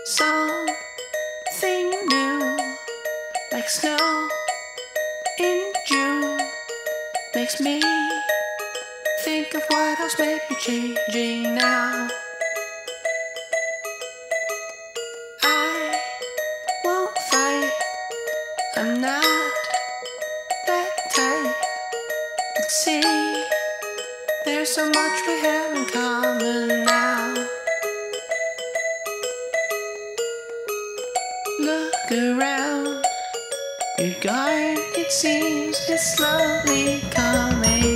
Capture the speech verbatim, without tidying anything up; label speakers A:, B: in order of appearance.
A: Something new, like snow in June, makes me think of what else may be changing now. I won't fight, I'm not that type. But see, there's so much we have in common now. Look around, your guard, it seems, is slowly coming